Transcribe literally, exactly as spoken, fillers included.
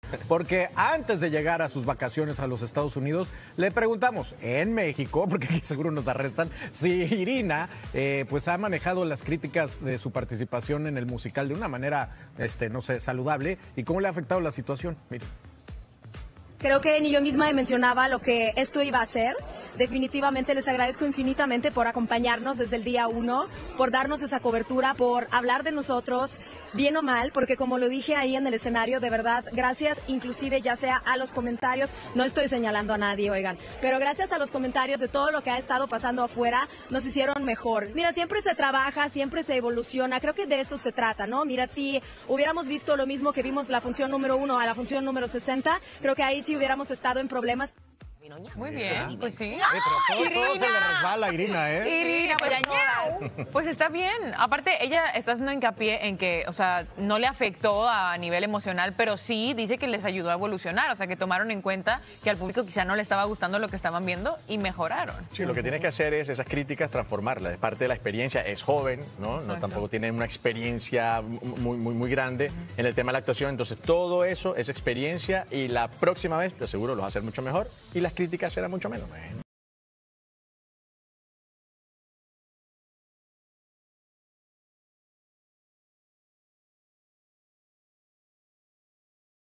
porque antes de llegar a sus vacaciones a los Estados Unidos, le preguntamos en México, porque seguro nos arrestan, si Irina eh, pues ha manejado las críticas de su participación en el musical de una manera, este, no sé, saludable, y cómo le ha afectado la situación. Mire. Creo que ni yo misma mencionaba lo que esto iba a ser. Definitivamente les agradezco infinitamente por acompañarnos desde el día uno, por darnos esa cobertura, por hablar de nosotros, bien o mal, porque como lo dije ahí en el escenario, de verdad, gracias inclusive ya sea a los comentarios, no estoy señalando a nadie, oigan, pero gracias a los comentarios de todo lo que ha estado pasando afuera, nos hicieron mejor. Mira, siempre se trabaja, siempre se evoluciona, creo que de eso se trata, ¿no? Mira, si hubiéramos visto lo mismo que vimos la función número uno a la función número sesenta, creo que ahí sí hubiéramos estado en problemas. Muy bien, pues sí. Sí, pero todo, todo se le resbala a Irina, ¿eh? Irina, pues, pues está bien. Aparte, ella está haciendo hincapié en que, o sea, no le afectó a nivel emocional, pero sí dice que les ayudó a evolucionar. O sea, que tomaron en cuenta que al público quizá no le estaba gustando lo que estaban viendo y mejoraron. Sí, lo que tiene que hacer es esas críticas transformarlas. Es parte de la experiencia. Es joven, ¿no? no tampoco tiene una experiencia muy, muy, muy grande en el tema de la actuación. Entonces, todo eso es experiencia y la próxima vez, te aseguro, lo va a hacer mucho mejor y las críticas serán mucho menos.